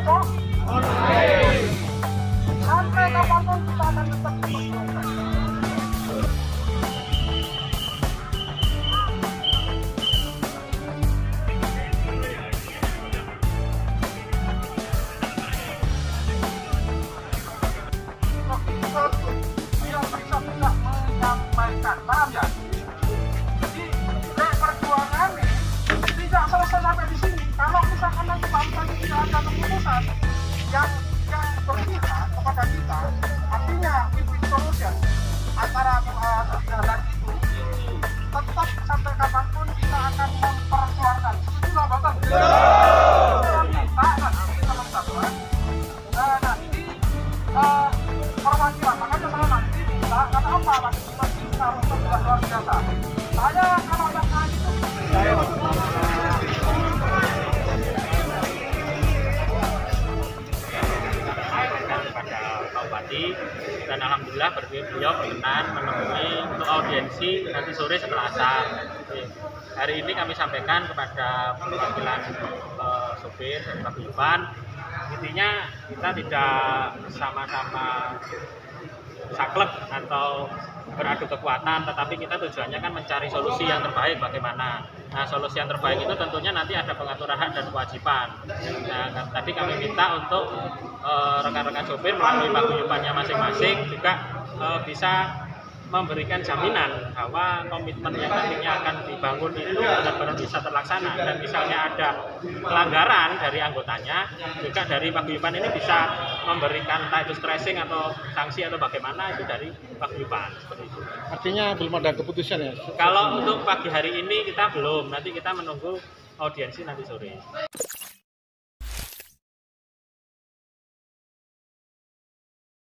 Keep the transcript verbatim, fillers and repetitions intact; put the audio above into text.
toh? Sampai kapanpun kita akan tetap memperjuangkan. Yang bisa tidak menyampaikan, paham ya? Jadi perjuangan ini tidak selesai sampai di sini. Kalau misalkan nanti bangsa ini tidak ada keputusan yang yang berpihak kepada kita, artinya win-win solution antara tiga dan itu, tetap sampai kapanpun kita akan memperjuangkan. Setuju nggak, Bapak? Kita nanti teman-teman, nah nanti uh, perwakilan, makanya saya nanti bisa, karena apa? Nanti kita harus berbuat luar biasa. Saya kalau yang lain itu saya kepada Pak Bupati, dan alhamdulillah beliau berkenan menemui untuk audiensi nanti sore setelah asar. Hari ini kami sampaikan kepada perwakilan uh, sopir dan paguyuban, intinya kita tidak sama-sama saklek atau beradu kekuatan, tetapi kita tujuannya kan mencari solusi yang terbaik bagaimana. Nah, solusi yang terbaik itu tentunya nanti ada pengaturan hak dan kewajiban. Nah, tadi kami minta untuk rekan-rekan uh, sopir melalui paguyubannya masing-masing juga uh, bisa memberikan jaminan bahwa komitmen yang nantinya akan dibangun itu benar-benar bisa terlaksana, dan misalnya ada pelanggaran dari anggotanya, juga dari paguyuban ini bisa memberikan entah itu stressing atau sanksi atau bagaimana itu dari paguyuban, seperti itu. Artinya belum ada keputusan ya? Kalau untuk pagi hari ini kita belum, nanti kita menunggu audiensi nanti sore.